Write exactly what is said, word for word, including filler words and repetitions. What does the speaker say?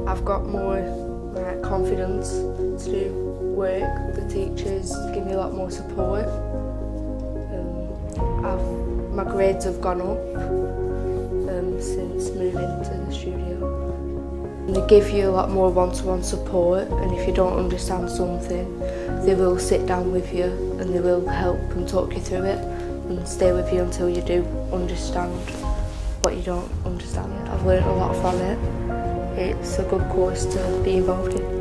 I've got more like, confidence to do work. The teachers give me a lot more support. Um, I've, my grades have gone up um, since moving to the studio. And they give you a lot more one-to-one support, and if you don't understand something, they will sit down with you and they will help and talk you through it and stay with you until you do understand what you don't understand. I've learned a lot from it. It's a good course to be involved in.